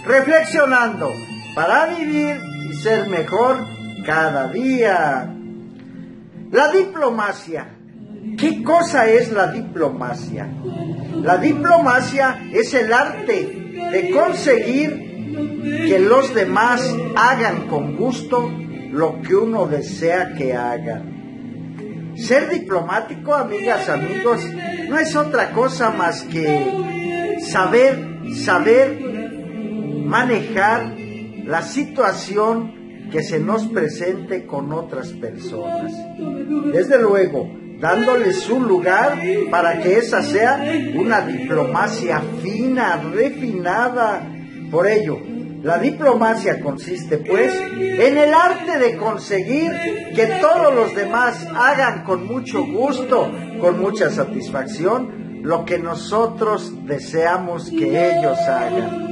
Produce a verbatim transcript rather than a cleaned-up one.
reflexionando para vivir y ser mejor cada día. La diplomacia. ¿Qué cosa es la diplomacia? La diplomacia es el arte de conseguir que los demás hagan con gusto lo que uno desea que hagan. Ser diplomático, amigas, amigos, no es otra cosa más que saber, saber manejar la situación que se nos presente con otras personas. Desde luego, dándoles su lugar para que esa sea una diplomacia fina, refinada. Por ello, la diplomacia consiste, pues, en el arte de conseguir que todos los demás hagan con mucho gusto, con mucha satisfacción, lo que nosotros deseamos que ellos hagan.